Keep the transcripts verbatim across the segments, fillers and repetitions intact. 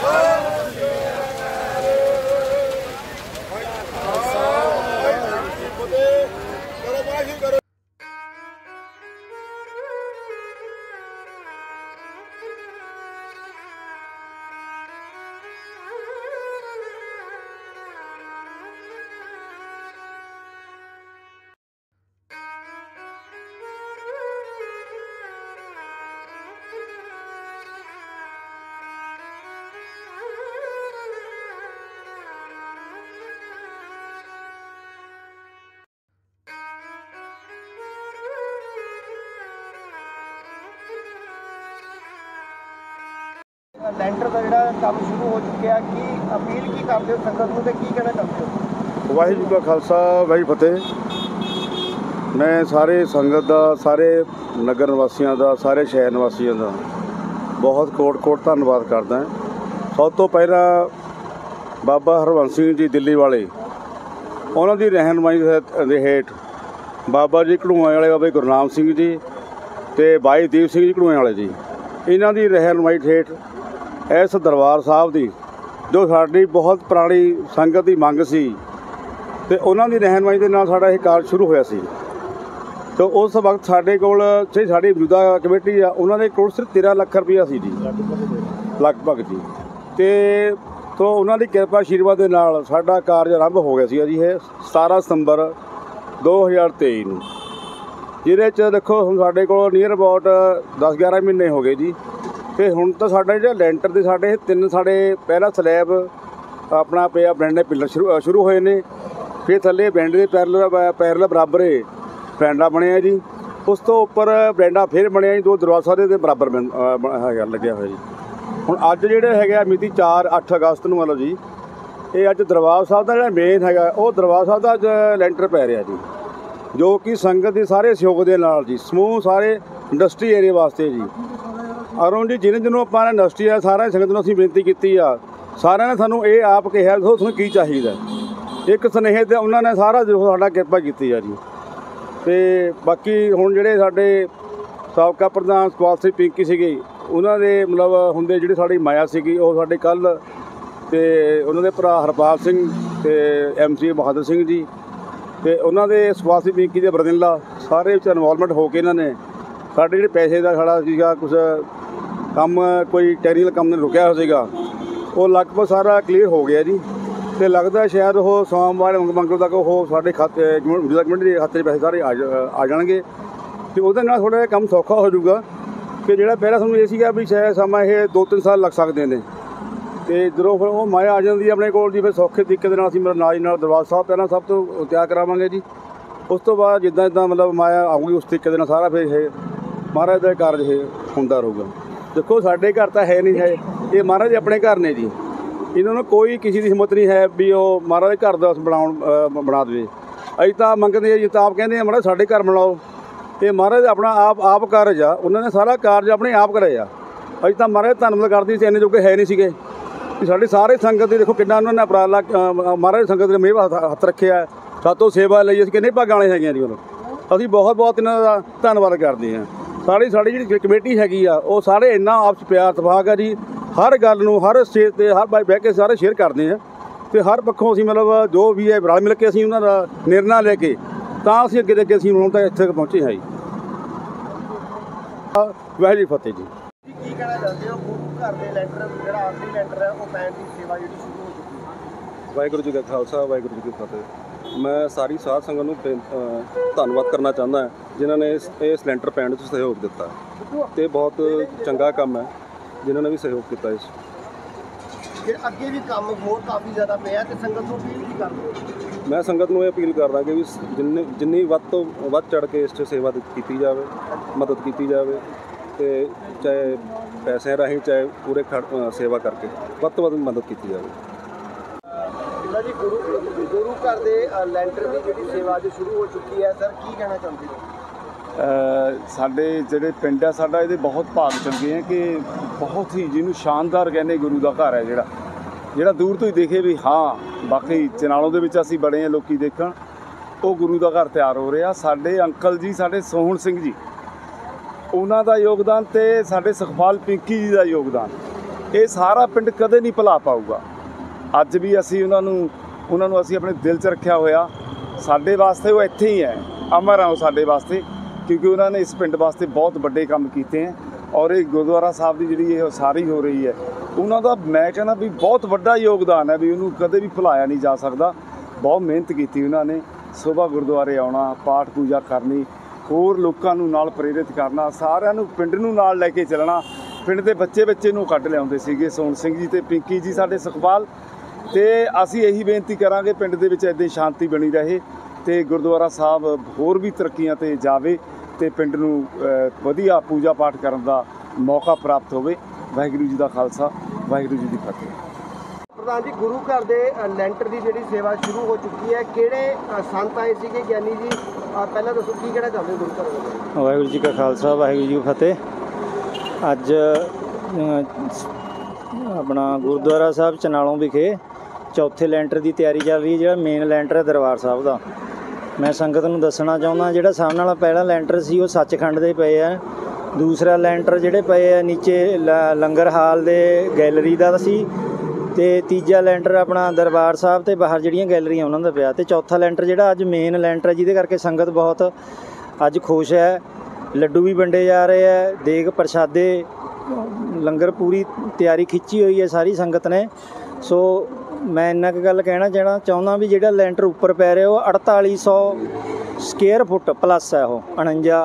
ਲੈਂਟਰ ਦਾ ਜਿਹੜਾ ਕੰਮ ਸ਼ੁਰੂ ਹੋ ਚੁੱਕਿਆ, ਕੀ ਅਪੀਲ ਕੀ ਕਰਦੇ ਹੋ ਸੰਗਤ ਨੂੰ ਤੇ ਕੀ ਕਹਿਣਾ ਚਾਹੁੰਦੇ ਹੋ? ਵਾਹਿਗੁਰੂ ਜੀ ਕਾ ਖਾਲਸਾ ਵਾਹਿਗੁਰੂ ਫਤਿਹ। ਮੈਂ ਸਾਰੇ ਸੰਗਤ ਦਾ, ਸਾਰੇ ਨਗਰ ਨਿਵਾਸੀਆਂ ਦਾ, ਸਾਰੇ ਸ਼ਹਿਰ ਨਿਵਾਸੀਆਂ ਦਾ ਬਹੁਤ ਕੋਟ ਕੋਟ ਧੰਨਵਾਦ ਕਰਦਾ। ਸਭ ਤੋਂ ਪਹਿਲਾਂ ਬਾਬਾ ਹਰਵੰਸ ਸਿੰਘ ਜੀ ਦਿੱਲੀ ਵਾਲੇ, ਉਹਨਾਂ ਦੀ ਰਹਿਨੁਮਾਈ ਦੇ ਹੇਠ ਬਾਬਾ ਜੀ ਘੜੂਆਂ ਵਾਲੇ ਬਾਬਾ ਗੁਰਨਾਮ ਸਿੰਘ ਜੀ ਅਤੇ ਬਾਈ ਦੀਪ ਸਿੰਘ ਜੀ ਘੜੂਆਂ ਵਾਲੇ ਜੀ, ਇਹਨਾਂ ਦੀ ਰਹਿਨੁਮਾਈ ਹੇਠ ਇਸ ਦਰਬਾਰ ਸਾਹਿਬ ਦੀ, ਜੋ ਸਾਡੀ ਬਹੁਤ ਪੁਰਾਣੀ ਸੰਗਤ ਦੀ ਮੰਗ ਸੀ ਅਤੇ ਉਹਨਾਂ ਦੀ ਰਹਿਨੁਮਾਈ ਦੇ ਨਾਲ ਸਾਡਾ ਇਹ ਕਾਰਜ ਸ਼ੁਰੂ ਹੋਇਆ ਸੀ। ਅਤੇ ਉਸ ਵਕਤ ਸਾਡੇ ਕੋਲ ਜਿਹੜੀ ਸਾਡੀ ਮੌਜੂਦਾ ਕਮੇਟੀ ਆ, ਉਹਨਾਂ ਦੇ ਕੋਲ ਸਿਰਫ ਤੇਰ੍ਹਾਂ ਲੱਖ ਰੁਪਈਆ ਸੀ ਜੀ, ਲਗਭਗ ਜੀ। ਅਤੇ ਤੋਂ ਉਹਨਾਂ ਦੀ ਕਿਰਪਾ ਆਸ਼ੀਰਵਾਦ ਦੇ ਨਾਲ ਸਾਡਾ ਕਾਰਜ ਆਰੰਭ ਹੋ ਗਿਆ ਸੀ ਜੀ ਇਹ ਸਤਾਰਾਂ ਸਤੰਬਰ ਦੋ ਹਜ਼ਾਰ ਤੇਈ ਨੂੰ, ਜਿਹਦੇ 'ਚ ਦੇਖੋ ਹੁਣ ਸਾਡੇ ਕੋਲ ਨੀਅਰ ਅਬਾਊਟ ਦਸ ਗਿਆਰਾਂ ਮਹੀਨੇ ਹੋ ਗਏ ਜੀ। ਅਤੇ ਹੁਣ ਤਾਂ ਸਾਡਾ ਜਿਹੜਾ ਲੈਂਟਰ ਦੇ ਸਾਡੇ ਤਿੰਨ ਸਾਡੇ ਪਹਿਲਾ ਸਲੈਬ ਆਪਣਾ ਪਿਆ, ਬੈਂਡ ਦੇ ਪਿੱਲਰ ਸ਼ੁਰੂ ਸ਼ੁਰੂ ਹੋਏ ਨੇ, ਫਿਰ ਥੱਲੇ ਬੈਂਡ ਦੇ ਪੈਰਲ ਪੈਰਲ ਬਰਾਬਰ ਬੈਂਡਾ ਬਣਿਆ ਜੀ। ਉਸ ਤੋਂ ਉੱਪਰ ਬੈਂਡਾ ਫਿਰ ਬਣਿਆ ਜੀ, ਦੋ ਦਰਵਾਜ਼ਾ ਦੇ ਬਰਾਬਰ ਹੈਗਾ ਲੱਗਿਆ ਹੋਇਆ ਜੀ। ਹੁਣ ਅੱਜ ਜਿਹੜੇ ਹੈਗਾ ਮਿਤੀ ਚਾਰ ਅੱਠ ਅਗਸਤ ਨੂੰ ਮਤਲਬ ਜੀ, ਇਹ ਅੱਜ ਦਰਬਾਰ ਸਾਹਿਬ ਦਾ ਜਿਹੜਾ ਮੇਨ ਹੈਗਾ, ਉਹ ਦਰਬਾਰ ਸਾਹਿਬ ਦਾ ਅੱਜ ਲੈਂਟਰ ਪੈ ਰਿਹਾ ਜੀ, ਜੋ ਕਿ ਸੰਗਤ ਦੇ ਸਾਰੇ ਸਹਿਯੋਗ ਦੇ ਨਾਲ ਜੀ, ਸਮੂਹ ਸਾਰੇ ਇੰਡਸਟਰੀ ਏਰੀਏ ਵਾਸਤੇ ਜੀ। ਅਰੁਣ ਜੀ, ਜਿਹਨੇ ਜਿਹਨੂੰ ਆਪਾਂ ਨੇ ਇੰਡਸਟਰੀ ਆ, ਸਾਰਿਆਂ ਸੰਗਤ ਨੂੰ ਅਸੀਂ ਬੇਨਤੀ ਕੀਤੀ ਆ, ਸਾਰਿਆਂ ਨੇ ਸਾਨੂੰ ਇਹ ਆਪ ਕਿਹਾ ਤੁਹਾਨੂੰ ਕੀ ਚਾਹੀਦਾ, ਇੱਕ ਸੁਨੇਹੇ 'ਤੇ ਉਹਨਾਂ ਨੇ ਸਾਰਾ ਜੋ ਸਾਡਾ ਕਿਰਪਾ ਕੀਤੀ ਆ ਜੀ। ਅਤੇ ਬਾਕੀ ਹੁਣ ਜਿਹੜੇ ਸਾਡੇ ਸਾਬਕਾ ਪ੍ਰਧਾਨ ਸੁਖਪਾਲ ਸਿੰਘ ਪਿੰਕੀ ਸੀਗੇ, ਉਹਨਾਂ ਦੇ ਮਤਲਬ ਹੁੰਦੇ ਜਿਹੜੀ ਸਾਡੀ ਮਾਇਆ ਸੀਗੀ, ਉਹ ਸਾਡੇ ਕੱਲ੍ਹ, ਅਤੇ ਉਹਨਾਂ ਦੇ ਭਰਾ ਹਰਪਾਲ ਸਿੰਘ ਅਤੇ ਐਮ ਸੀ ਬਹਾਦਰ ਸਿੰਘ ਜੀ, ਅਤੇ ਉਹਨਾਂ ਦੇ ਸੁਖਪਾਲ ਸਿੰਘ ਪਿੰਕੀ ਦੇ ਬਰਦਿਨਲਾ ਸਾਰੇ ਵਿੱਚ ਇਨਵੋਲਵਮੈਂਟ ਹੋ ਕੇ ਇਹਨਾਂ ਨੇ ਸਾਡੇ ਜਿਹੜੇ ਪੈਸੇ ਦਾ ਸਾਡਾ ਸੀਗਾ ਕੁਛ ਕੰਮ, ਕੋਈ ਟੈਕਨੀਕਲ ਕੰਮ ਨੇ ਰੁਕਿਆ ਹੋਇਆ ਸੀਗਾ, ਉਹ ਲਗਭਗ ਸਾਰਾ ਕਲੀਅਰ ਹੋ ਗਿਆ ਜੀ। ਅਤੇ ਲੱਗਦਾ ਸ਼ਾਇਦ ਉਹ ਸੋਮਵਾਰ ਮੰਗਲ ਤੱਕ ਉਹ ਸਾਡੇ ਖਾਤੇ ਮੌਜੂਦਾ ਕਮੇਟੀ ਦੇ ਖਾਤੇ 'ਚ ਪੈਸੇ ਸਾਰੇ ਆ ਆ ਜਾਣਗੇ, ਅਤੇ ਉਹਦੇ ਨਾਲ ਥੋੜ੍ਹਾ ਜਿਹਾ ਕੰਮ ਸੌਖਾ ਹੋ ਜਾਊਗਾ। ਕਿ ਜਿਹੜਾ ਪਹਿਲਾਂ ਸਾਨੂੰ ਇਹ ਸੀਗਾ ਵੀ ਸ਼ਾਇਦ ਸਮਾਂ ਇਹ ਦੋ ਤਿੰਨ ਸਾਲ ਲੱਗ ਸਕਦੇ ਨੇ, ਅਤੇ ਜਦੋਂ ਫਿਰ ਉਹ ਮਾਇਆ ਆ ਜਾਂਦੀ ਆਪਣੇ ਕੋਲ ਜੀ, ਫਿਰ ਸੌਖੇ ਤਰੀਕੇ ਦੇ ਨਾਲ ਅਸੀਂ ਮੇਰਾ ਨਾਲ ਨਾਲ ਦਰਬਾਰ ਸਾਹਿਬ ਪਹਿਲਾਂ ਸਭ ਤੋਂ ਤਿਆਰ ਕਰਾਵਾਂਗੇ ਜੀ। ਉਸ ਤੋਂ ਬਾਅਦ ਜਿੱਦਾਂ ਜਿੱਦਾਂ ਮਤਲਬ ਮਾਇਆ ਆਊਗੀ, ਉਸ ਤਰੀਕੇ ਦੇ ਨਾਲ ਸਾਰਾ ਫਿਰ ਇਹ ਮਹਾਰਾਜ ਦਾ ਕਾਰਜ ਇਹ ਹੁੰਦਾ ਰਹੂਗਾ। ਦੇਖੋ ਸਾਡੇ ਘਰ ਤਾਂ ਹੈ ਨਹੀਂ ਹੈ, ਇਹ ਮਹਾਰਾਜ ਦੇ ਆਪਣੇ ਘਰ ਨੇ ਜੀ, ਇਹਨਾਂ ਨੂੰ ਕੋਈ ਕਿਸੇ ਦੀ ਹਿੰਮਤ ਨਹੀਂ ਹੈ ਵੀ ਉਹ ਮਹਾਰਾਜ ਦੇ ਘਰ ਦਾ ਬਣਾਉਣ ਬਣਾ ਦੇਵੇ। ਅਸੀਂ ਤਾਂ ਮੰਗਦੇ ਹਾਂ ਜੀ, ਤਾਂ ਆਪ ਕਹਿੰਦੇ ਹਾਂ ਮਹਾਰਾਜ ਸਾਡੇ ਘਰ ਬਣਾਓ, ਅਤੇ ਮਹਾਰਾਜ ਆਪਣਾ ਆਪ ਆਪ ਕਾਰਜ ਆ, ਉਹਨਾਂ ਨੇ ਸਾਰਾ ਕਾਰਜ ਆਪਣੇ ਆਪ ਕਰਿਆ। ਅਸੀਂ ਤਾਂ ਮਹਾਰਾਜ ਧੰਨਵਾਦ ਕਰਦੇ ਸੀ, ਇੰਨੇ ਜੋਗੇ ਹੈ ਨਹੀਂ ਸੀਗੇ ਵੀ ਸਾਡੀ ਸਾਰੇ ਸੰਗਤ ਦੀ ਦੇਖੋ ਕਿੰਨਾ ਉਹਨਾਂ ਨੇ ਉਪਰਾਲਾ ਮਹਾਰਾਜ ਸੰਗਤ ਦੇ ਮੇਵਾ ਹੱਥ ਰੱਖਿਆ, ਸਾਤੋਂ ਸੇਵਾ ਲਈ ਅਸੀਂ ਕਿੰਨੇ ਭਾਗਾਂ ਵਾਲੇ ਹੈਗੇ ਹਾਂ ਜੀ। ਉਹਨੂੰ ਅਸੀਂ ਬਹੁਤ ਬਹੁਤ ਇਹਨਾਂ ਦਾ ਧੰਨਵਾਦ ਕਰਦੇ ਹਾਂ। ਸਾਡੀ ਸਾਡੀ ਜਿਹੜੀ ਕਮੇਟੀ ਹੈਗੀ ਆ, ਉਹ ਸਾਰੇ ਇੰਨਾ ਆਪਸ ਪਿਆਰ ਇਤਫਾਕ ਆ ਜੀ, ਹਰ ਗੱਲ ਨੂੰ ਹਰ ਸਟੇਜ 'ਤੇ ਹਰ ਬਾਈ ਬਹਿ ਕੇ ਸਾਰੇ ਸ਼ੇਅਰ ਕਰਦੇ ਹਾਂ, ਅਤੇ ਹਰ ਪੱਖੋਂ ਅਸੀਂ ਮਤਲਬ ਜੋ ਵੀ ਹੈ ਰਲ ਮਿਲ ਕੇ ਅਸੀਂ ਉਹਨਾਂ ਦਾ ਨਿਰਣਾ ਲੈ ਕੇ ਤਾਂ ਅਸੀਂ ਅੱਗੇ ਦੇ ਅੱਗੇ ਅਸੀਂ ਹੁਣ ਤਾਂ ਇੱਥੇ ਪਹੁੰਚੇ ਹਾਂ ਜੀ। ਵਾਹਿਗੁਰੂ ਜੀ ਫਤਿਹ ਜੀ। ਕੀ ਕਹਿਣਾ ਚਾਹੁੰਦੇ ਹੋ? ਗੁਰੂ ਘਰ ਦੇ ਲੈਂਟਰ ਜਿਹੜਾ ਆਖਰੀ ਲੈਂਟਰ ਹੈ, ਉਹ ਪੈਣ ਦੀ ਸੇਵਾ ਜਿਹੜੀ ਸ਼ੁਰੂ ਹੋ ਚੁੱਕੀ ਹੈ। ਵਾਹਿਗੁਰੂ ਜੀ ਕਾ ਖਾਲਸਾ ਵਾਹਿਗੁਰੂ ਜੀ ਕੀ ਫਤਿਹ। ਮੈਂ ਸਾਰੀ ਸਾਧ ਸੰਗਤ ਨੂੰ ਧੰਨਵਾਦ ਕਰਨਾ ਚਾਹੁੰਦਾ ਜਿਨ੍ਹਾਂ ਨੇ ਇਸ ਇਸ ਲੈਂਟਰ ਪੈਣ ਵਿੱਚ ਸਹਿਯੋਗ ਦਿੱਤਾ, ਅਤੇ ਬਹੁਤ ਚੰਗਾ ਕੰਮ ਹੈ ਜਿਨ੍ਹਾਂ ਨੇ ਵੀ ਸਹਿਯੋਗ ਕੀਤਾ। ਇਸ ਅੱਗੇ ਵੀ ਕੰਮ ਹੋਰ ਕਾਫੀ ਜ਼ਿਆਦਾ ਪਿਆ, ਅਤੇ ਸੰਗਤ ਨੂੰ ਅਪੀਲ ਕੀ ਕਰਦੇ? ਮੈਂ ਸੰਗਤ ਨੂੰ ਇਹ ਅਪੀਲ ਕਰਦਾ ਕਿ ਵੀ ਜਿੰਨੇ ਜਿੰਨੀ ਵੱਧ ਤੋਂ ਵੱਧ ਚੜ੍ਹ ਕੇ ਇਸ 'ਚ ਸੇਵਾ ਕੀਤੀ ਜਾਵੇ, ਮਦਦ ਕੀਤੀ ਜਾਵੇ, ਅਤੇ ਚਾਹੇ ਪੈਸਿਆਂ ਰਾਹੀਂ ਚਾਹੇ ਪੂਰੇ ਖੜ ਸੇਵਾ ਕਰਕੇ ਵੱਧ ਤੋਂ ਵੱਧ ਮਦਦ ਕੀਤੀ ਜਾਵੇ। ਜੀ ਗੁਰੂ ਗੁਰੂ ਘਰ ਦੇ ਲੈਂਟਰ ਦੀ ਜਿਹੜੀ ਸੇਵਾ ਅੱਜ ਸ਼ੁਰੂ ਹੋ ਚੁੱਕੀ ਹੈ, ਸਰ ਕੀ ਕਹਿਣਾ ਚਾਹੁੰਦੇ ਹੋ? ਸਾਡੇ ਜਿਹੜੇ ਪਿੰਡ ਆ ਸਾਡਾ, ਇਹਦੇ ਬਹੁਤ ਭਾਗ ਚੰਗੇ ਆ ਕਿ ਬਹੁਤ ਹੀ ਜਿਹਨੂੰ ਸ਼ਾਨਦਾਰ ਕਹਿੰਦੇ ਗੁਰੂ ਦਾ ਘਰ ਹੈ, ਜਿਹੜਾ ਜਿਹੜਾ ਦੂਰ ਤੋਂ ਹੀ ਦੇਖੇ ਵੀ ਹਾਂ ਬਾਕੀ ਚਨਾਲੋਂ ਦੇ ਵਿੱਚ ਅਸੀਂ ਬੜੇ ਹਾਂ ਲੋਕੀ ਦੇਖਣ, ਉਹ ਗੁਰੂ ਦਾ ਘਰ ਤਿਆਰ ਹੋ ਰਿਹਾ। ਸਾਡੇ ਅੰਕਲ ਜੀ, ਸਾਡੇ ਸੋਹਣ ਸਿੰਘ ਜੀ, ਉਹਨਾਂ ਦਾ ਯੋਗਦਾਨ, ਅਤੇ ਸਾਡੇ ਸੁਖਪਾਲ ਪਿੰਕੀ ਜੀ ਦਾ ਯੋਗਦਾਨ, ਇਹ ਸਾਰਾ ਪਿੰਡ ਕਦੇ ਨਹੀਂ ਭੁਲਾ ਪਾਊਗਾ। ਅੱਜ ਵੀ ਅਸੀਂ ਉਹਨਾਂ ਨੂੰ ਉਹਨਾਂ ਨੂੰ ਅਸੀਂ ਆਪਣੇ ਦਿਲ 'ਚ ਰੱਖਿਆ ਹੋਇਆ। ਸਾਡੇ ਵਾਸਤੇ ਉਹ ਇੱਥੇ ਹੀ ਹੈ, ਅਮਰ ਆ ਉਹ ਸਾਡੇ ਵਾਸਤੇ, ਕਿਉਂਕਿ ਉਹਨਾਂ ਨੇ ਇਸ ਪਿੰਡ ਵਾਸਤੇ ਬਹੁਤ ਵੱਡੇ ਕੰਮ ਕੀਤੇ ਹੈ। ਔਰ ਇਹ ਗੁਰਦੁਆਰਾ ਸਾਹਿਬ ਦੀ ਜਿਹੜੀ ਇਹ ਉਸਾਰੀ ਹੋ ਰਹੀ ਹੈ, ਉਹਨਾਂ ਦਾ ਮੈਂ ਕਹਿੰਦਾ ਵੀ ਬਹੁਤ ਵੱਡਾ ਯੋਗਦਾਨ ਹੈ, ਵੀ ਉਹਨੂੰ ਕਦੇ ਵੀ ਭੁਲਾਇਆ ਨਹੀਂ ਜਾ ਸਕਦਾ। ਬਹੁਤ ਮਿਹਨਤ ਕੀਤੀ ਉਹਨਾਂ ਨੇ, ਸੁਬਾਹ ਗੁਰਦੁਆਰੇ ਆਉਣਾ, ਪਾਠ ਪੂਜਾ ਕਰਨੀ, ਹੋਰ ਲੋਕਾਂ ਨੂੰ ਨਾਲ ਪ੍ਰੇਰਿਤ ਕਰਨਾ, ਸਾਰਿਆਂ ਨੂੰ ਪਿੰਡ ਨੂੰ ਨਾਲ ਲੈ ਕੇ ਚੱਲਣਾ। ਪਿੰਡ ਦੇ ਬੱਚੇ ਬੱਚੇ ਨੂੰ ਕੱਢ ਲਿਆਉਂਦੇ ਸੀਗੇ, ਸੋਹਣ ਸਿੰਘ ਜੀ ਅਤੇ ਪਿੰਕੀ ਜੀ ਸਾਡੇ ਸੁਖਪਾਲ। ਅਤੇ ਅਸੀਂ ਇਹੀ ਬੇਨਤੀ ਕਰਾਂਗੇ ਪਿੰਡ ਦੇ ਵਿੱਚ ਇੱਦਾਂ ਸ਼ਾਂਤੀ ਬਣੀ ਰਹੇ ਅਤੇ ਗੁਰਦੁਆਰਾ ਸਾਹਿਬ ਹੋਰ ਵੀ ਤਰੱਕੀਆਂ 'ਤੇ ਜਾਵੇ ਅਤੇ ਪਿੰਡ ਨੂੰ ਵਧੀਆ ਪੂਜਾ ਪਾਠ ਕਰਨ ਦਾ ਮੌਕਾ ਪ੍ਰਾਪਤ ਹੋਵੇ। ਵਾਹਿਗੁਰੂ ਜੀ ਦਾ ਖਾਲਸਾ, ਵਾਹਿਗੁਰੂ ਜੀ ਦੀ ਫਤਿਹ। ਪ੍ਰਧਾਨ ਜੀ, ਗੁਰੂ ਘਰ ਦੇ ਲੈਂਟਰ ਦੀ ਜਿਹੜੀ ਸੇਵਾ ਸ਼ੁਰੂ ਹੋ ਚੁੱਕੀ ਹੈ, ਕਿਹੜੇ ਸੰਤ ਆਏ ਸੀਗੇ ਗਿਆਨੀ ਜੀ? ਪਹਿਲਾਂ ਦੱਸੋ ਕੀ ਕਹਿਣਾ ਚਾਹੁੰਦੇ ਹੋ ਗੁਰੂ ਘਰ ਬਾਰੇ? ਵਾਹਿਗੁਰੂ ਜੀ ਕਾ ਖਾਲਸਾ, ਵਾਹਿਗੁਰੂ ਜੀ ਕੀ ਫਤਿਹ। ਅੱਜ ਆਪਣਾ ਗੁਰਦੁਆਰਾ ਸਾਹਿਬ ਚਨਾਲੋਂ ਵਿਖੇ ਚੌਥੇ ਲੈਂਟਰ ਦੀ ਤਿਆਰੀ ਚੱਲ ਰਹੀ ਹੈ। ਜਿਹੜਾ ਮੇਨ ਲੈਂਟਰ ਹੈ ਦਰਬਾਰ ਸਾਹਿਬ ਦਾ, ਮੈਂ ਸੰਗਤ ਨੂੰ ਦੱਸਣਾ ਚਾਹੁੰਦਾ, ਜਿਹੜਾ ਸਾਹਮਣੇ ਵਾਲਾ ਪਹਿਲਾ ਲੈਂਟਰ ਸੀ ਉਹ ਸੱਚਖੰਡ ਦੇ ਪਏ ਆ। ਦੂਸਰਾ ਲੈਂਟਰ ਜਿਹੜੇ ਪਏ ਆ ਨੀਚੇ ਲੰਗਰ ਹਾਲ ਦੇ ਗੈਲਰੀ ਦਾ ਸੀ, ਅਤੇ ਤੀਜਾ ਲੈਂਟਰ ਆਪਣਾ ਦਰਬਾਰ ਸਾਹਿਬ ਅਤੇ ਬਾਹਰ ਜਿਹੜੀਆਂ ਗੈਲਰੀਆਂ ਉਹਨਾਂ ਦਾ ਪਿਆ, ਅਤੇ ਚੌਥਾ ਲੈਂਟਰ ਜਿਹੜਾ ਅੱਜ ਮੇਨ ਲੈਂਟਰ ਹੈ, ਜਿਹਦੇ ਕਰਕੇ ਸੰਗਤ ਬਹੁਤ ਅੱਜ ਖੁਸ਼ ਹੈ। ਲੱਡੂ ਵੀ ਵੰਡੇ ਜਾ ਰਹੇ ਹੈ, ਦੇਗ ਪ੍ਰਸ਼ਾਦੇ, ਲੰਗਰ ਪੂਰੀ ਤਿਆਰੀ ਖਿੱਚੀ ਹੋਈ ਹੈ ਸਾਰੀ ਸੰਗਤ ਨੇ। ਸੋ ਮੈਂ ਇੰਨਾ ਕੁ ਗੱਲ ਕਹਿਣਾ ਚਾਹਣਾ ਚਾਹੁੰਦਾ ਵੀ ਜਿਹੜਾ ਲੈਂਟਰ ਉੱਪਰ ਪੈ ਰਿਹਾ ਉਹ ਅੜਤਾਲੀ ਸੌ ਸਕੁਏਅਰ ਫੁੱਟ ਪਲੱਸ ਹੈ, ਉਹ ਉਣੰਜਾ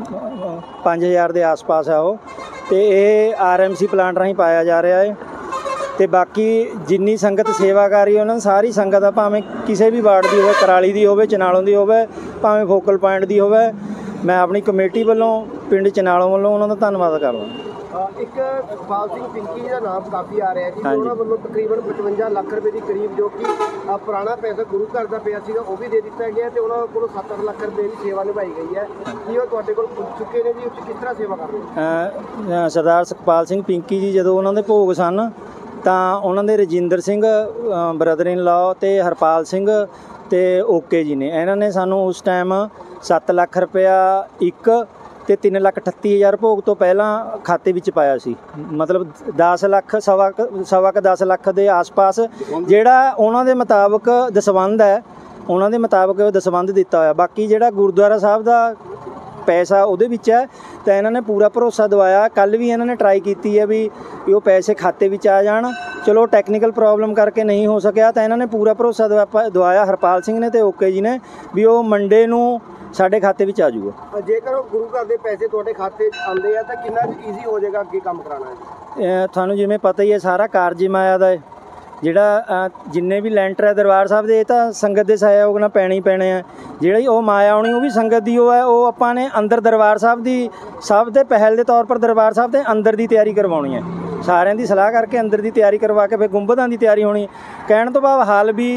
ਪੰਜ ਹਜ਼ਾਰ ਦੇ ਆਸ-ਪਾਸ ਹੈ ਉਹ, ਅਤੇ ਇਹ ਆਰ ਐਮ ਸੀ ਪਲਾਂਟ ਰਾਹੀਂ ਪਾਇਆ ਜਾ ਰਿਹਾ ਹੈ। ਅਤੇ ਬਾਕੀ ਜਿੰਨੀ ਸੰਗਤ ਸੇਵਾ ਕਰ ਰਹੀ ਹੈ ਉਹਨਾਂ ਸਾਰੀ ਸੰਗਤ ਆ, ਭਾਵੇਂ ਕਿਸੇ ਵੀ ਵਾਰਡ ਦੀ ਹੋਵੇ, ਕਰਾਲੀ ਦੀ ਹੋਵੇ, ਚਨਾਲੋਂ ਦੀ ਹੋਵੇ, ਭਾਵੇਂ ਫੋਕਲ ਪੁਆਇੰਟ ਦੀ ਹੋਵੇ, ਮੈਂ ਆਪਣੀ ਕਮੇਟੀ ਵੱਲੋਂ ਪਿੰਡ ਚਨਾਲੋਂ ਵੱਲੋਂ ਉਹਨਾਂ ਦਾ ਧੰਨਵਾਦ ਕਰਦਾ। ਇੱਕ ਸੁਖਪਾਲ ਸਿੰਘ ਪਿੰਕੀ ਜੀ ਦਾ ਨਾਮ ਕਾਫੀ ਆ ਰਿਹਾ ਜੀ, ਉਹਨਾਂ ਵੱਲੋਂ ਤਕਰੀਬਨ ਪਚਵੰਜਾ ਲੱਖ ਰੁਪਏ ਦੀ ਕਰੀਬ, ਜੋ ਕਿ ਪੁਰਾਣਾ ਪੈਸਾ ਗੁਰੂ ਘਰ ਦਾ ਪਿਆ ਸੀਗਾ, ਉਹ ਵੀ ਦੇ ਦਿੱਤਾ ਗਿਆ ਅਤੇ ਉਹਨਾਂ ਕੋਲੋਂ ਸੱਤ ਅੱਠ ਲੱਖ ਰੁਪਏ ਦੀ ਸੇਵਾ ਨਿਭਾਈ ਗਈ ਹੈ। ਕੀ ਉਹ ਤੁਹਾਡੇ ਕੋਲ ਪੁੱਜ ਚੁੱਕੇ ਨੇ ਜੀ? ਉਸ ਕਿਸ ਤਰ੍ਹਾਂ ਸੇਵਾ ਕਰ ਰਹੇ ਹੋ? ਸਰਦਾਰ ਸੁਖਪਾਲ ਸਿੰਘ ਪਿੰਕੀ ਜੀ ਜਦੋਂ ਉਹਨਾਂ ਦੇ ਭੋਗ ਸਨ ਤਾਂ ਉਹਨਾਂ ਦੇ Rajinder Singh brother in law ਅਤੇ ਹਰਪਾਲ ਸਿੰਘ ਅਤੇ ਓਕੇ ਜੀ ਨੇ, ਇਹਨਾਂ ਨੇ ਸਾਨੂੰ ਉਸ ਟਾਈਮ ਸੱਤ ਲੱਖ ਰੁਪਇਆ ਇੱਕ ਅਤੇ ਤਿੰਨ ਲੱਖ ਅਠੱਤੀ ਹਜ਼ਾਰ ਭੋਗ ਤੋਂ ਪਹਿਲਾਂ ਖਾਤੇ ਵਿੱਚ ਪਾਇਆ ਸੀ। ਮਤਲਬ ਦਸ ਲੱਖ ਸਵਾ ਕੁ ਸਵਾ ਕੁ ਦਸ ਲੱਖ ਦੇ ਆਸ-ਪਾਸ ਜਿਹੜਾ ਉਹਨਾਂ ਦੇ ਮੁਤਾਬਕ ਦਸਵੰਧ ਹੈ, ਉਹਨਾਂ ਦੇ ਮੁਤਾਬਕ ਦਸਵੰਧ ਦਿੱਤਾ ਹੋਇਆ। ਬਾਕੀ ਜਿਹੜਾ ਗੁਰਦੁਆਰਾ ਸਾਹਿਬ ਦਾ ਪੈਸਾ ਉਹਦੇ ਵਿੱਚ ਹੈ, ਤਾਂ ਇਹਨਾਂ ਨੇ ਪੂਰਾ ਭਰੋਸਾ ਦਵਾਇਆ। ਕੱਲ੍ਹ ਵੀ ਇਹਨਾਂ ਨੇ ਟਰਾਈ ਕੀਤੀ ਹੈ ਵੀ ਉਹ ਪੈਸੇ ਖਾਤੇ ਵਿੱਚ ਆ ਜਾਣ, ਚਲੋ ਟੈਕਨੀਕਲ ਪ੍ਰੋਬਲਮ ਕਰਕੇ ਨਹੀਂ ਹੋ ਸਕਿਆ, ਤਾਂ ਇਹਨਾਂ ਨੇ ਪੂਰਾ ਭਰੋਸਾ ਦਵਾ ਦਵਾਇਆ ਹਰਪਾਲ ਸਿੰਘ ਨੇ ਅਤੇ ਓਕੇ ਜੀ ਨੇ ਵੀ ਉਹ ਮੰਡੇ ਨੂੰ ਸਾਡੇ ਖਾਤੇ ਵਿੱਚ ਆ ਜਾਊਗਾ। ਜੇਕਰ ਉਹ ਗੁਰੂ ਘਰ ਦੇ ਪੈਸੇ ਤੁਹਾਡੇ ਖਾਤੇ 'ਚ ਆਉਂਦੇ ਆ ਤਾਂ ਕਿੰਨਾ ਈਜ਼ੀ ਹੋ ਜਾਏਗਾ ਅੱਗੇ ਕੰਮ ਕਰਾਉਣਾ ਹੈ? ਤੁਹਾਨੂੰ ਜਿਵੇਂ ਪਤਾ ਹੀ ਹੈ, ਸਾਰਾ ਕਾਰਜ ਮਾਇਆ ਦਾ ਹੈ। ਜਿਹੜਾ ਜਿੰਨੇ ਵੀ ਲੈਂਟਰ ਹੈ ਦਰਬਾਰ ਸਾਹਿਬ ਦੇ, ਇਹ ਤਾਂ ਸੰਗਤ ਦੇ ਸਹਿਯੋਗ ਨਾਲ ਪੈਣੇ ਹੀ ਪੈਣੇ ਆ। ਜਿਹੜੀ ਉਹ ਮਾਇਆ ਆਉਣੀ ਉਹ ਵੀ ਸੰਗਤ ਦੀ ਉਹ ਹੈ, ਉਹ ਆਪਾਂ ਨੇ ਅੰਦਰ ਦਰਬਾਰ ਸਾਹਿਬ ਦੀ ਸਭ ਦੇ ਪਹਿਲ ਦੇ ਤੌਰ ਪਰ ਦਰਬਾਰ ਸਾਹਿਬ ਦੇ ਅੰਦਰ ਦੀ ਤਿਆਰੀ ਕਰਵਾਉਣੀ ਹੈ। ਸਾਰਿਆਂ ਦੀ ਸਲਾਹ ਕਰਕੇ ਅੰਦਰ ਦੀ ਤਿਆਰੀ ਕਰਵਾ ਕੇ ਫਿਰ ਗੁੰਬਦਾਂ ਦੀ ਤਿਆਰੀ ਹੋਣੀ। ਕਹਿਣ ਤੋਂ ਬਾਅਦ ਹਾਲ ਵੀ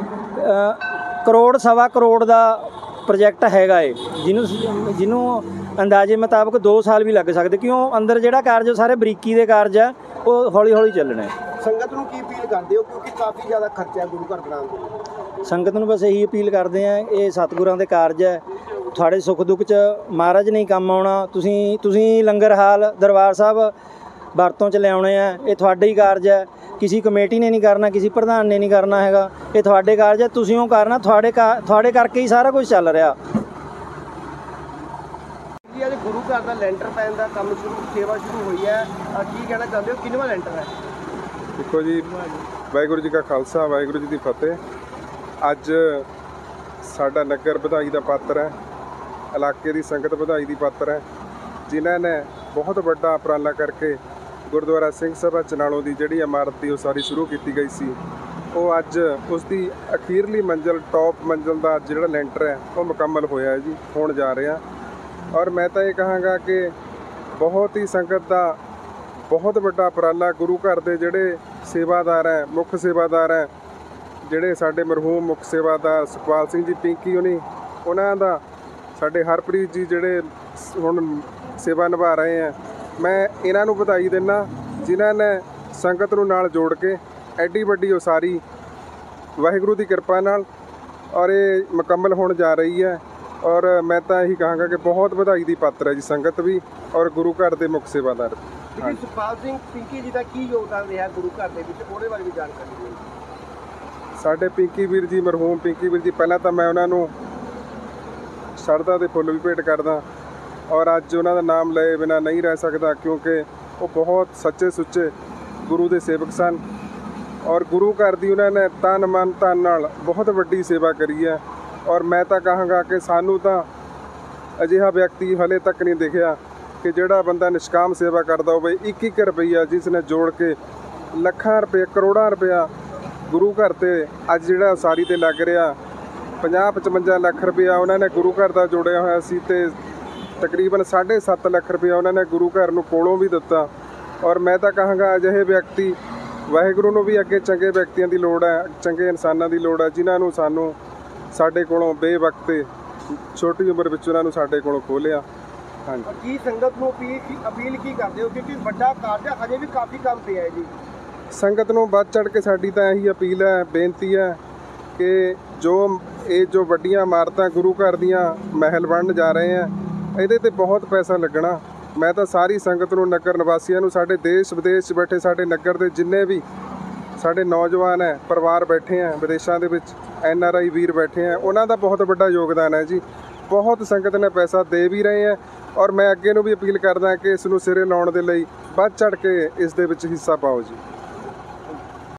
ਕਰੋੜ ਸਵਾ ਕਰੋੜ ਦਾ ਪ੍ਰੋਜੈਕਟ ਹੈਗਾ ਏ, ਜਿਹਨੂੰ ਜਿਹਨੂੰ ਅੰਦਾਜ਼ੇ ਮੁਤਾਬਕ ਦੋ ਸਾਲ ਵੀ ਲੱਗ ਸਕਦੇ, ਕਿਉਂ ਅੰਦਰ ਜਿਹੜਾ ਕਾਰਜ ਉਹ ਸਾਰੇ ਬਰੀਕੀ ਦੇ ਕਾਰਜ ਆ, ਉਹ ਹੌਲੀ ਹੌਲੀ ਚੱਲਣੇ। ਸੰਗਤ ਨੂੰ ਕੀ ਅਪੀਲ ਕਰਦੇ ਹੋ, ਕਿਉਂਕਿ ਕਾਫੀ ਜ਼ਿਆਦਾ ਖਰਚਾ ਹੈ ਗੁਰੂ ਘਰ ਬਣਾਉਣ ਦਾ? ਸੰਗਤ ਨੂੰ ਬਸ ਇਹੀ ਅਪੀਲ ਕਰਦੇ ਆ, ਇਹ ਸਤਿਗੁਰਾਂ ਦੇ ਕਾਰਜ ਹੈ, ਤੁਹਾਡੇ ਸੁੱਖ ਦੁੱਖ 'ਚ ਮਹਾਰਾਜ ਨਹੀਂ ਕੰਮ ਆਉਣਾ। ਤੁਸੀਂ ਤੁਸੀਂ ਲੰਗਰ ਹਾਲ ਦਰਬਾਰ ਸਾਹਿਬ ਵਰਤੋਂ 'ਚ ਲਿਆਉਣੇ ਆ, ਇਹ ਤੁਹਾਡੇ ਹੀ ਕਾਰਜ ਹੈ। ਕਿਸੇ ਕਮੇਟੀ ਨੇ ਨਹੀਂ ਕਰਨਾ, ਕਿਸੇ ਪ੍ਰਧਾਨ ਨੇ ਨਹੀਂ ਕਰਨਾ ਹੈਗਾ, ਇਹ ਤੁਹਾਡੇ ਕਾਰਜ ਹੈ, ਤੁਸੀਂ ਉਹ ਕਰਨਾ। ਤੁਹਾਡੇ ਤੁਹਾਡੇ ਕਰਕੇ ਹੀ ਸਾਰਾ ਕੁਝ ਚੱਲ ਰਿਹਾ। ਜੀ ਅੱਜ ਗੁਰੂ ਘਰ ਦਾ ਲੈਂਟਰ ਪੈਣ ਦਾ ਕੰਮ ਸ਼ੁਰੂ, ਸੇਵਾ ਸ਼ੁਰੂ ਹੋਈ ਹੈ, ਕੀ ਕਹਿਣਾ ਚਾਹੁੰਦੇ ਹੋ? ਕਿੰਨਵਾਂ ਲੈਂਟਰ ਹੈ? ਦੇਖੋ ਜੀ, ਵਾਹਿਗੁਰੂ ਜੀ ਕਾ ਖਾਲਸਾ, ਵਾਹਿਗੁਰੂ ਜੀ ਦੀ ਫਤਿਹ। ਅੱਜ ਸਾਡਾ ਨਗਰ ਵਧਾਈ ਦਾ ਪਾਤਰ ਹੈ, ਇਲਾਕੇ ਦੀ ਸੰਗਤ ਵਧਾਈ ਦੀ ਪਾਤਰ ਹੈ, ਜਿਨ੍ਹਾਂ ਨੇ ਬਹੁਤ ਵੱਡਾ ਉਪਰਾਲਾ ਕਰਕੇ ਗੁਰਦੁਆਰਾ ਸਿੰਘ ਸਭਾ ਚਨਾਲੋਂ ਦੀ ਜਿਹੜੀ ਇਮਾਰਤ ਦੀ ਉਸਾਰੀ ਸ਼ੁਰੂ ਕੀਤੀ ਗਈ ਸੀ, ਉਹ ਅੱਜ ਉਸ ਦੀ ਅਖੀਰਲੀ ਮੰਜ਼ਿਲ, ਟੌਪ ਮੰਜ਼ਿਲ ਦਾ ਜਿਹੜਾ ਲੈਂਟਰ ਹੈ ਉਹ ਮੁਕੰਮਲ ਹੋਇਆ ਜੀ, ਹੋਣ ਜਾ ਰਿਹਾ। ਔਰ ਮੈਂ ਤਾਂ ਇਹ ਕਹਾਂਗਾ ਕਿ ਬਹੁਤ ਹੀ ਸੰਗਤ ਦਾ ਬਹੁਤ ਵੱਡਾ ਉਪਰਾਲਾ, ਗੁਰੂ ਘਰ ਦੇ ਜਿਹੜੇ ਸੇਵਾਦਾਰ ਹੈ, ਮੁੱਖ ਸੇਵਾਦਾਰ ਹੈ, ਜਿਹੜੇ ਸਾਡੇ ਮਰਹੂਮ ਮੁੱਖ ਸੇਵਾਦਾਰ ਸੁਖਪਾਲ ਸਿੰਘ ਜੀ ਪਿੰਕੀ ਹੋਣੀ, ਉਹਨਾਂ ਦਾ, ਸਾਡੇ ਹਰਪ੍ਰੀਤ ਜੀ ਜਿਹੜੇ ਹੁਣ ਸੇਵਾ ਨਿਭਾ ਰਹੇ ਹੈ, ਮੈਂ ਇਹਨਾਂ ਨੂੰ ਵਧਾਈ ਦਿੰਦਾ, ਜਿਨ੍ਹਾਂ ਨੇ ਸੰਗਤ ਨੂੰ ਨਾਲ ਜੋੜ ਕੇ ਐਡੀ ਵੱਡੀ ਉਸਾਰੀ ਵਾਹਿਗੁਰੂ ਦੀ ਕਿਰਪਾ ਨਾਲ ਔਰ ਇਹ ਮੁਕੰਮਲ ਹੋਣ ਜਾ ਰਹੀ ਹੈ। ਔਰ ਮੈਂ ਤਾਂ ਇਹੀ ਕਹਾਂਗਾ ਕਿ ਬਹੁਤ ਵਧਾਈ ਦੀ ਪਾਤਰ ਹੈ ਜੀ ਸੰਗਤ ਵੀ ਔਰ ਗੁਰੂ ਘਰ ਦੇ ਮੁੱਖ ਸੇਵਾਦਾਰ। ਜੀ ਸੁਖਪਾਲ ਸਿੰਘ ਪਿੰਕੀ ਜੀ ਦਾ ਕੀ ਯੋਗਦਾਨ ਰਿਹਾ ਗੁਰੂ ਘਰ ਦੇ ਵਿੱਚ, ਉਹਦੇ ਬਾਰੇ ਵੀ ਜਾਣਕਾਰੀ ਦਿਓ। ਸਾਡੇ ਪਿੰਕੀ ਵੀਰ ਜੀ, ਮਰਹੂਮ ਪਿੰਕੀ ਵੀਰ ਜੀ, ਪਹਿਲਾਂ ਤਾਂ ਮੈਂ ਉਹਨਾਂ ਨੂੰ ਸ਼ਰਧਾ ਦੇ ਫੁੱਲ ਵੀ ਭੇਟ ਕਰਦਾ ਔਰ ਅੱਜ ਉਹਨਾਂ ਦਾ ਨਾਮ ਲਏ ਬਿਨਾਂ ਨਹੀਂ ਰਹਿ ਸਕਦਾ, ਕਿਉਂਕਿ ਉਹ ਬਹੁਤ ਸੱਚੇ ਸੁੱਚੇ ਗੁਰੂ ਦੇ ਸੇਵਕ ਸਨ ਔਰ ਗੁਰੂ ਘਰ ਦੀ ਉਹਨਾਂ ਨੇ ਤਨ ਮਨ ਧਨ ਨਾਲ ਬਹੁਤ ਵੱਡੀ ਸੇਵਾ ਕਰੀ ਹੈ। ਔਰ ਮੈਂ ਤਾਂ ਕਹਾਂਗਾ ਕਿ ਸਾਨੂੰ ਤਾਂ ਅਜਿਹਾ ਵਿਅਕਤੀ ਹਲੇ ਤੱਕ ਨਹੀਂ ਦਿਖਿਆ ਕਿ ਜਿਹੜਾ ਬੰਦਾ ਨਿਸ਼ਕਾਮ ਸੇਵਾ ਕਰਦਾ ਹੋਵੇ। ਇੱਕ ਇੱਕ ਰੁਪਈਆ ਜਿਸ ਨੇ ਜੋੜ ਕੇ ਲੱਖਾਂ ਰੁਪਏ ਕਰੋੜਾਂ ਰੁਪਇਆ ਗੁਰੂ ਘਰ 'ਤੇ ਅੱਜ ਜਿਹੜਾ ਉਸਾਰੀ 'ਤੇ ਲੱਗ ਰਿਹਾ, ਪੰਜਾਹ ਪਚਵੰਜਾ ਲੱਖ ਰੁਪਇਆ ਉਹਨਾਂ ਨੇ ਗੁਰੂ ਘਰ ਦਾ ਜੋੜਿਆ ਹੋਇਆ ਸੀ ਅਤੇ ਤਕਰੀਬਨ ਸਾਢੇ ਸੱਤ ਲੱਖ ਰੁਪਇਆ ਉਹਨਾਂ ਨੇ ਗੁਰੂ ਘਰ ਨੂੰ ਕੋਲੋਂ ਵੀ ਦਿੱਤਾ। ਔਰ ਮੈਂ ਤਾਂ ਕਹਾਂਗਾ ਅਜਿਹੇ ਵਿਅਕਤੀ, ਵਾਹਿਗੁਰੂ ਨੂੰ ਵੀ ਅੱਗੇ ਚੰਗੇ ਵਿਅਕਤੀਆਂ ਦੀ ਲੋੜ ਹੈ, ਚੰਗੇ ਇਨਸਾਨਾਂ ਦੀ ਲੋੜ ਹੈ, ਜਿਨ੍ਹਾਂ ਨੂੰ ਸਾਨੂੰ ਸਾਡੇ ਕੋਲੋਂ ਬੇਵਕਤ ਛੋਟੀ ਉਮਰ ਵਿੱਚ ਉਹਨਾਂ ਨੂੰ ਸਾਡੇ ਕੋਲੋਂ ਖੋਲ੍ਹਿਆ। ਹਾਂਜੀ, ਕੀ ਸੰਗਤ ਨੂੰ ਅਪੀਲ ਕੀ ਅਪੀਲ ਕੀ ਕਰਦੇ ਹੋ, ਕਿਉਂਕਿ ਵੱਡਾ ਕਾਰਜ ਹੈ, ਹਜੇ ਵੀ ਕਾਫੀ ਕੰਮ ਪਿਆ ਹੈ ਜੀ। ਸੰਗਤ ਨੂੰ ਵੱਧ ਚੜ੍ਹ ਕੇ ਸਾਡੀ ਤਾਂ ਇਹੀ ਅਪੀਲ ਹੈ, ਬੇਨਤੀ ਹੈ ਕਿ ਜੋ ਇਹ ਜੋ ਵੱਡੀਆਂ ਇਮਾਰਤਾਂ ਗੁਰੂ ਘਰ ਦੀਆਂ ਮਹਿਲ ਬਣਨ ਜਾ ਰਹੇ ਆ, ਇਹਦੇ 'ਤੇ ਬਹੁਤ ਪੈਸਾ ਲੱਗਣਾ। ਮੈਂ ਤਾਂ ਸਾਰੀ ਸੰਗਤ ਨੂੰ, ਨਗਰ ਨਿਵਾਸੀਆਂ ਨੂੰ, ਸਾਡੇ ਦੇਸ਼ ਵਿਦੇਸ਼ 'ਚ ਬੈਠੇ ਸਾਡੇ ਨਗਰ ਦੇ ਜਿੰਨੇ ਵੀ ਸਾਡੇ ਨੌਜਵਾਨ ਹੈ, ਪਰਿਵਾਰ ਬੈਠੇ ਆ ਵਿਦੇਸ਼ਾਂ ਦੇ ਵਿੱਚ, ਐਨ ਆਰ ਆਈ ਵੀਰ ਬੈਠੇ ਆ, ਉਹਨਾਂ ਦਾ ਬਹੁਤ ਵੱਡਾ ਯੋਗਦਾਨ ਹੈ ਜੀ। ਬਹੁਤ ਸੰਗਤ ਨੇ ਪੈਸਾ ਦੇ ਵੀ ਰਹੇ ਆ ਔਰ ਮੈਂ ਅੱਗੇ ਨੂੰ ਵੀ ਅਪੀਲ ਕਰਦਾ ਕਿ ਇਸ ਨੂੰ ਸਿਰੇ ਲਾਉਣ ਦੇ ਲਈ ਵੱਧ ਚੜ੍ਹ ਕੇ ਇਸ ਦੇ ਵਿੱਚ ਹਿੱਸਾ ਪਾਓ ਜੀ।